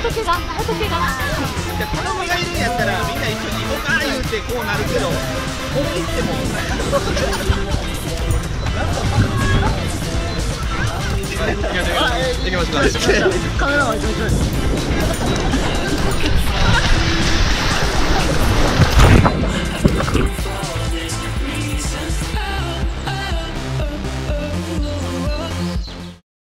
仏が子供がいるんやったらみんな一緒に行こうか言うてこうなるけど、これ行っても行きましょう。カメラマン行きましょう。